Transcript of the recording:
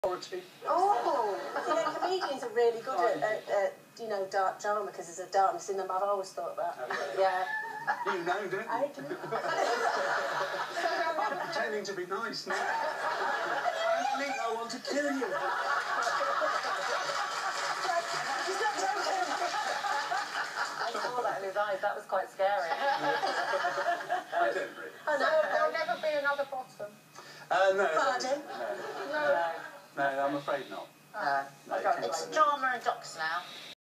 Oh, you know, comedians are really good at you know, dark drama because there's a darkness in them. I've always thought that. Yeah. You know, don't you? I do. I'm pretending to be nice now. I don't think I want to kill you. He's not joking. I saw that in his eyes. That was quite scary. I don't really. Oh, no. There'll never be another bottom. No. Pardon? No, I'm afraid not. It's drama and docs now.